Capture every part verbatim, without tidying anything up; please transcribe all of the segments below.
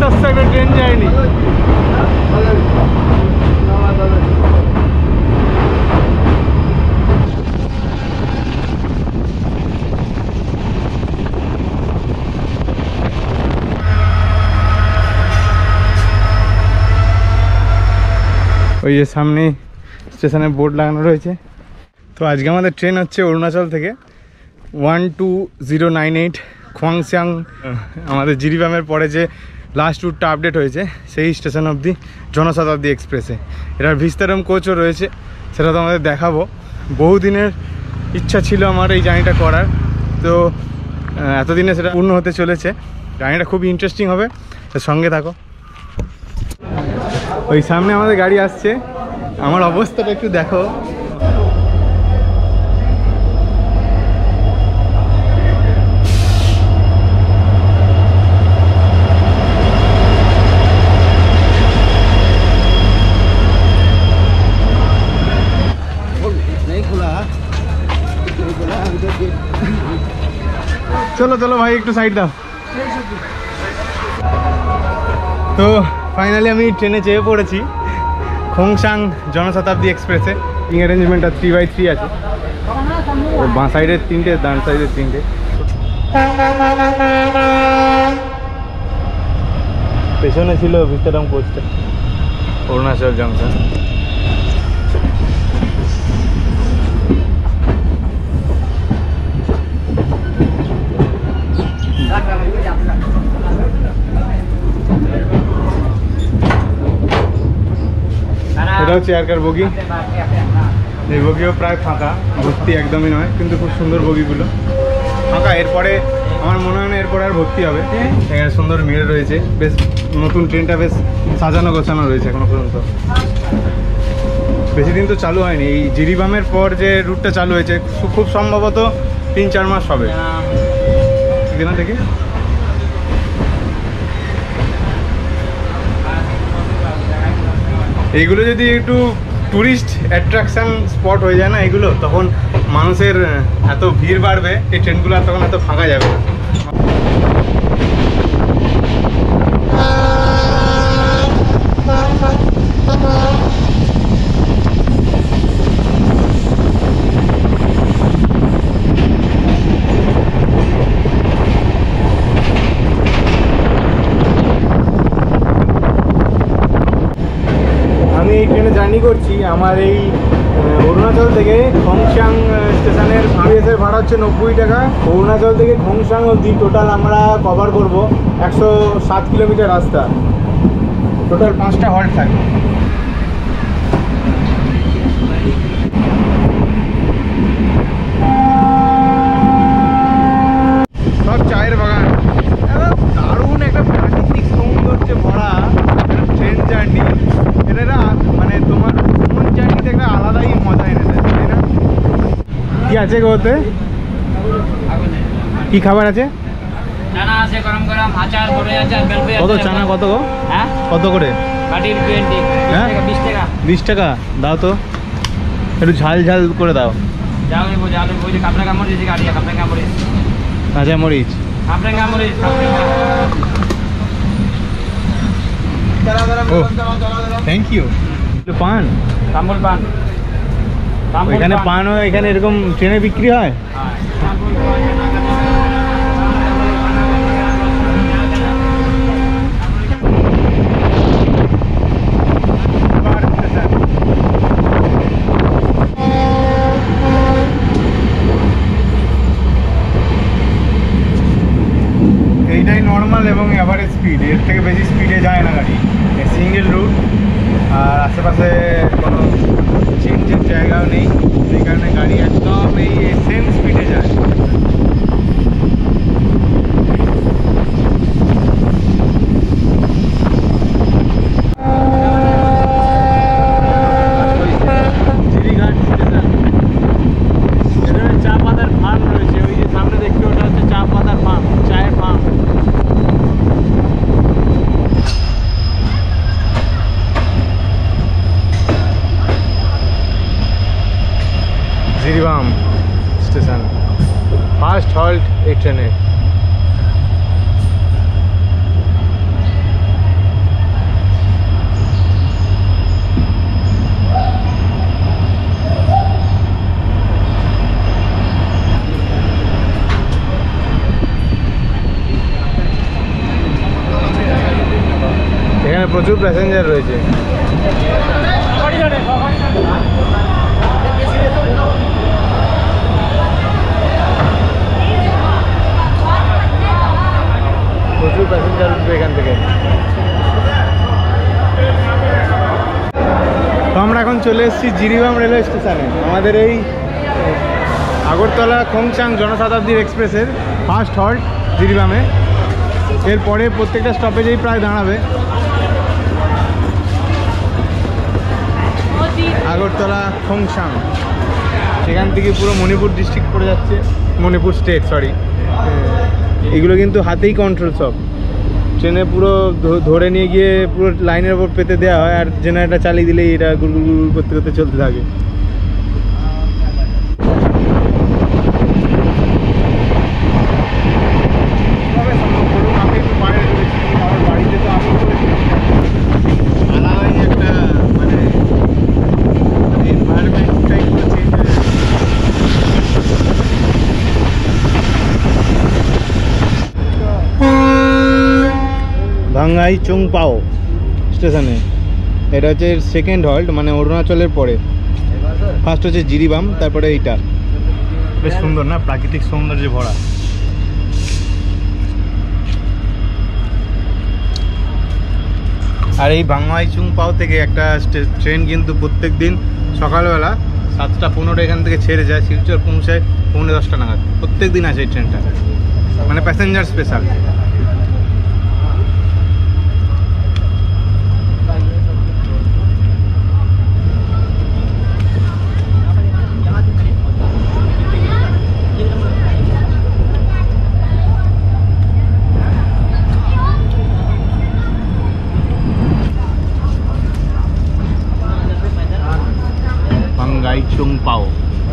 অবিশ্বাস্য একটা ট্রেন যায়নি। ওই যে সামনে স্টেশনে বোর্ড লাগানো রয়েছে। তো আজকে আমাদের ট্রেন হচ্ছে অরুণাচল থেকে one two zero nine eight Khongsang, আমাদের জিরিবামের পরে যে লাস্ট রুটটা আপডেট হয়েছে সেই স্টেশন অবধি জনশতাব্দী এক্সপ্রেসে। এটার ভিস্তারম কোচও রয়েছে, সেটা তো আমাদের দেখাবো। বহুদিনের ইচ্ছা ছিল আমার এই জার্নিটা করার, তো এতদিনে সেটা পূর্ণ হতে চলেছে। জার্নিটা খুবই ইন্টারেস্টিং হবে, সঙ্গে থাকো। ওই সামনে আমাদের গাড়ি আসছে, আমার অবস্থাটা একটু দেখো। চলো চলো ভাই, একটু সাইড দাও। তো ফাইনালি আমি ট্রেনে চেপে পড়েছি খোংসাং জনশতাব্দী এক্সপ্রেসে। ইং অ্যারেঞ্জমেন্টটা থ্রি বাই থ্রি আছে, বাঁ সাইডের তিনটে, ডান সাইডের তিনটে। পেছনে ছিল ভিতরাম কোচটা, অরুণাচল জংশন। এটা হচ্ছে এয়ারকার বগি। এই বগিও প্রায় ফাঁকা, ভর্তি একদমই নয়, কিন্তু খুব সুন্দর বগিগুলো ফাঁকা। এরপরে আমার মনে হয় না এরপরে আর ভর্তি হবে। এখানে সুন্দর মিরর রয়েছে, বেশ নতুন ট্রেনটা বেশ সাজানো গোছানো রয়েছে এখনো পর্যন্ত। বেশি দিন তো চালু হয়নি, এই জিরিবামের পর যে রুটটা চালু হয়েছে খুব সম্ভবত তিন চার মাস হবে কিনা দেখি। এইগুলো যদি একটু ট্যুরিস্ট অ্যাট্রাকশান স্পট হয়ে যায় না এগুলো, তখন মানুষের এত ভিড় বাড়বে, এই ট্রেনগুলো আর তখন এত ফাঁকা যাবে না। আমি এই ট্রেনে জার্নি করছি। আমার এই অরুণাচল থেকে খোংসাং স্টেশনের আরএসের ভাড়া হচ্ছে নব্বই টাকা। অরুণাচল থেকে খোংসাং অবধি টোটাল আমরা কভার করব একশো সাত কিলোমিটার রাস্তা। টোটাল পাঁচটা হল্ট থাকবে। সব চায়ের বাগান, দারুণ একটা প্রাকৃতিক সৌন্দর্যে ভরা ট্রেন জার্নি। এটা মানে তোমার ভ্রমণ জার্নিতে একটা আলাদাই মজা এনে দেয়, তাই না? কি আছে গোতে, কি খাবার আছে? চানা আছে গরম গরম, আচার বড়ি আচার, বেলপুরি কত চানা কত গো? হ্যাঁ কত করে? কাটির টোয়েন্টি। হ্যাঁ বিশ টাকা। বিশ টাকা দাও তো, একটু ঝাল ঝাল করে দাও। যাও রে বোঝা, আলু বই কাপড়া কামড় দিয়েছি, গাড়ি কাপড়া কামড় দিয়েছি। কাঁচা মরিচ, কাপড়া কামড় দিয়েছি, কাপড়া ও থ্যাংক ইউ। পান, কামড় পান, এখানে পান হয়, এখানে এরকম ট্রেনে বিক্রি হয়। এইটাই নর্মাল এবং এভারেজ স্পিড, এর থেকে বেশি স্পিডে যায় না গাড়ি। সিঙ্গেল রুট, আর আশেপাশে কোনো চেঞ্জের জায়গাও নেই, সেই কারণে গাড়ি একদম এই সেম স্পিডে যায়। জিরিঘাট স্টেশন, এখানে চা পাতার ফার্ম রয়েছে, ওই যে সামনে দেখতে ওটা হচ্ছে চা পাতার ফার্ম, চায়ের ফার্ম। জিরিবাম স্টেশন, ফার্স্ট প্রচুর প্যাসেঞ্জার রয়েছে। প্রচুর প্যাসেঞ্জার উঠবে এখান থেকে। তো আমরা এখন চলে এসেছি জিরিবাম রেলওয়ে স্টেশনে। আমাদের এই আগরতলা খোংসাং জনশতাব্দীর এক্সপ্রেসের ফার্স্ট হল্ট জিরিবামে। এরপরে প্রত্যেকটা স্টপেজেই প্রায় দাঁড়াবে। আগরতলা খোংসাং, সেখান থেকে পুরো মণিপুর ডিস্ট্রিক্ট পড়ে যাচ্ছে, মণিপুর স্টেট সরি। এগুলো কিন্তু হাতেই কন্ট্রোল সব। ট্রেনে পুরো ধরে নিয়ে গিয়ে পুরো লাইনের ওপর পেতে দেওয়া হয়, আর জেনারেটর চালিয়ে দিলেই এটা গুল গুল গুল করতে করতে চলতে থাকে। ভাঙ্গাই চুংপাও স্টেশনে এটা হচ্ছে সেকেন্ড হল্ট, মানে অরুণাচলের পরে। ফার্স্ট হচ্ছে জিরিবাম, তারপরে এইটা। বেশ সুন্দর না, প্রাকৃতিক সৌন্দর্যে ভরা। আর এই ভাঙ্গাই চুংপাও থেকে একটা ট্রেন কিন্তু প্রত্যেক দিন সকালবেলা সাতটা পনেরো এখান থেকে ছেড়ে যায়, শিলচর পৌঁছায় পৌনে দশটা নাগাদ। প্রত্যেক দিন আছে এই ট্রেনটা, মানে প্যাসেঞ্জার স্পেশাল। চুংপাও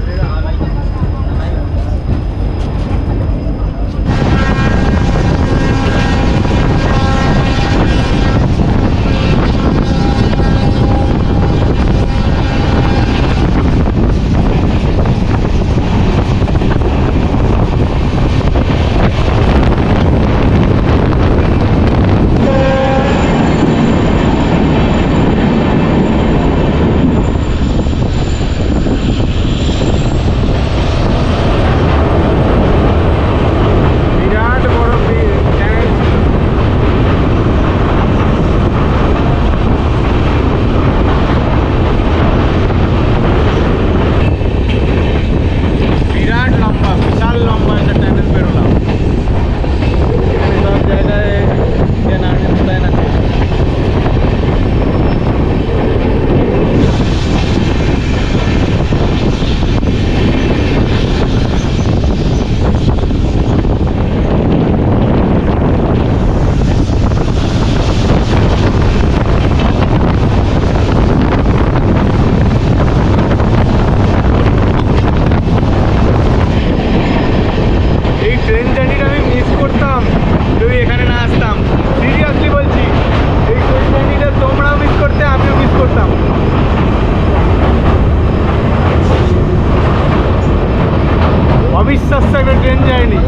অবিশ্বাস্য একটা ট্রেন জার্নি।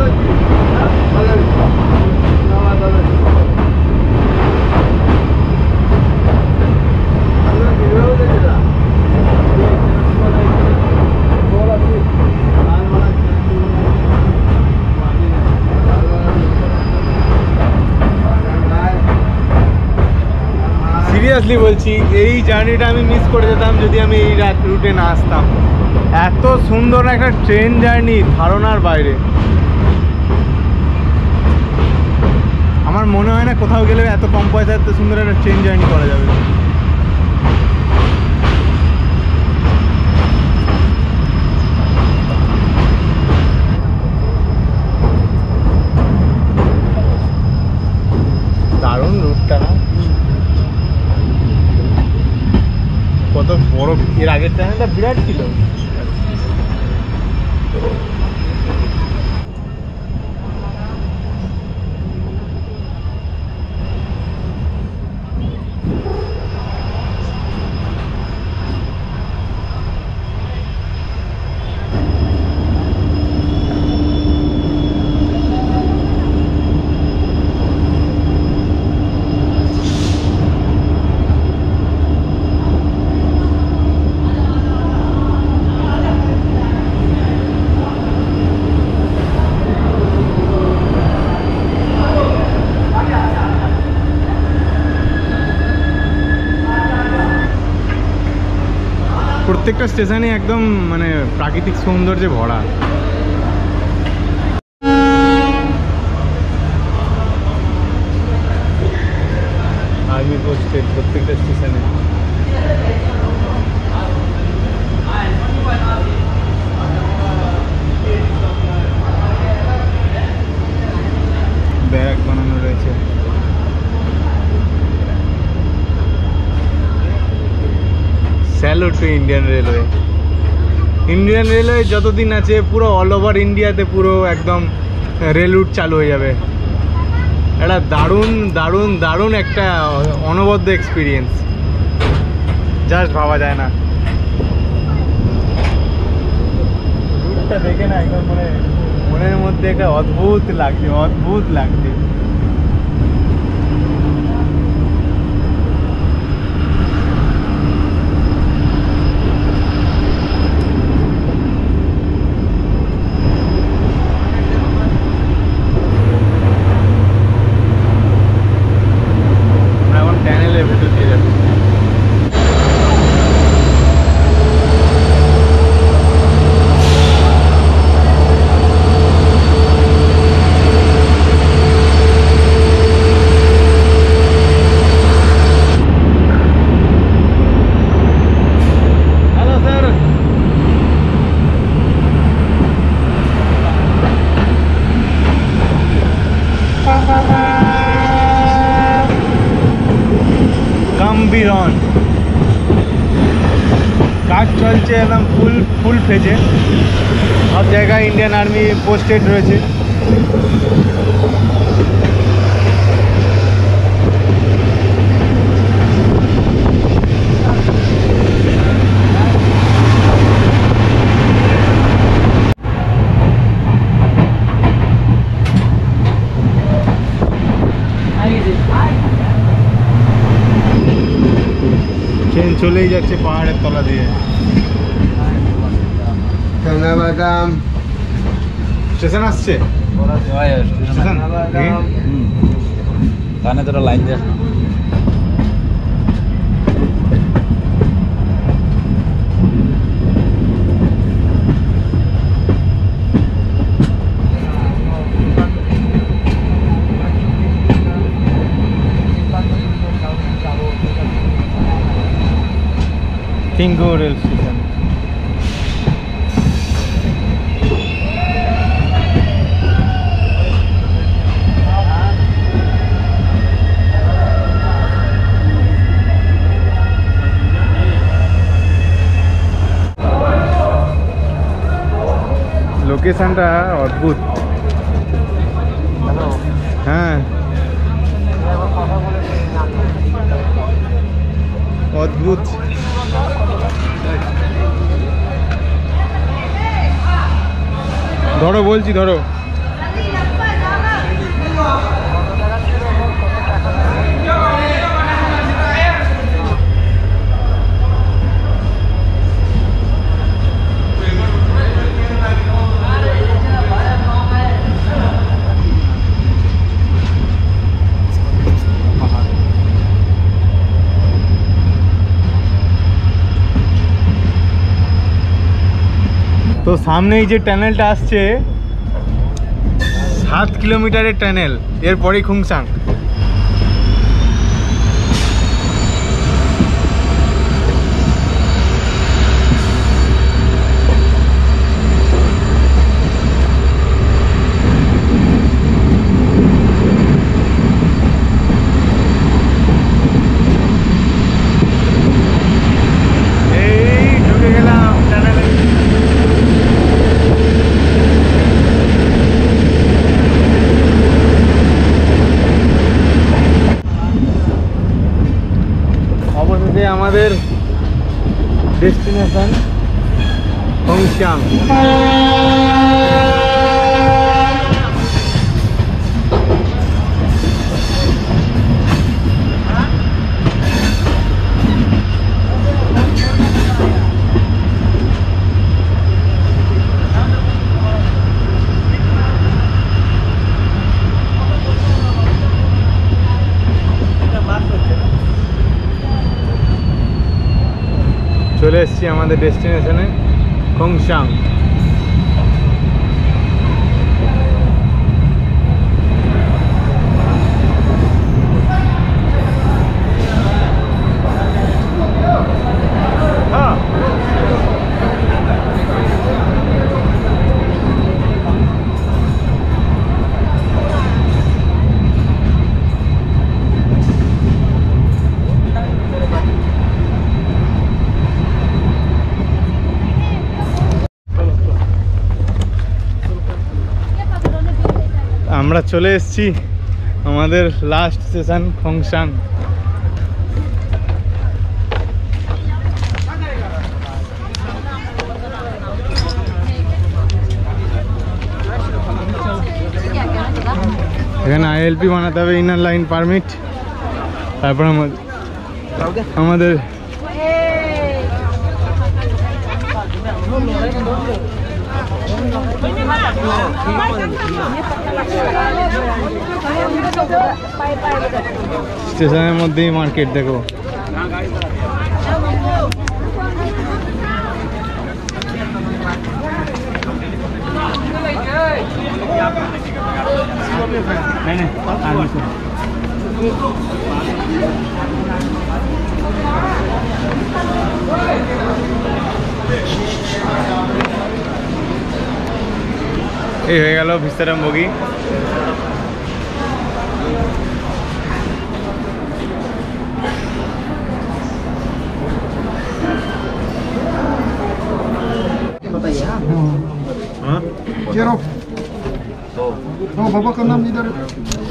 সিরিয়াসলি বলছি, এই জার্নিটা আমি মিস করে যেতাম যদি আমি এই রুটে না আসতাম। এত সুন্দর একটা ট্রেন জার্নি, ধারণার বাইরে। আমার মনে হয় না কোথাও গেলে এত কম পয়সায় এত সুন্দর একটা ট্রেন জার্নি করা যাবে। দারুণ রুটটা না, কত বড়। এর আগের ট্রেনটা বিরাট ছিল। প্রত্যেকটা স্টেশনে একদম মানে প্রাকৃতিক সৌন্দর্যে ভরা। আর্মি পোস্টেড প্রত্যেকটা স্টেশনে। ব্যারাক বানানো রয়েছে। Salute to Indian railway. Indian railway যতদিন আছে পুরো অল ওভার ইন্ডিয়াতে পুরো একদম রেল রুট চালু হয়ে যাবে। একটা দারুণ দারুণ দারুণ একটা অনবদ্য এক্সপিরিয়েন্স, জাস্ট ভাবা যায় না। রুটটা দেখে না একদম মানে মনের মধ্যে একটা অদ্ভুত লাগছে, অদ্ভুত লাগছে। কাজ চলছে একদম ফুল ফুল ফেজে, সব জায়গায় ইন্ডিয়ান আর্মি পোস্টেড রয়েছে। ট্রেন চলেই যাচ্ছে পাহাড়ের তলা দিয়ে। স্টেশন আসছে, কানে তোরা লাইন দেয়। Tingo rail station. লোকেশনটা অদ্ভুত। হ্যাঁ অদ্ভুত। ধরো বলছি ধরো। তো সামনেই যে টানেলটা আসছে সাত কিলোমিটারের টানেল, এরপরেই খোংসাং। আমাদের ডেস্টিনেশন খোংসাং। চলে এসেছি আমাদের ডেস্টিনেশনে খোংসাং। আমরা চলে এসেছি আমাদের লাস্ট স্টেশন খোংসাং। এখানে আইএলপি বানাতে হবে, ইনার লাইন পারমিট। তারপর আমাদের স্টেশনের মধ্যেই মার্কেট দেখো। এই হয়ে গেল ভিস্তারাম বগি। Zero. Oh, Bapak ke enam idah.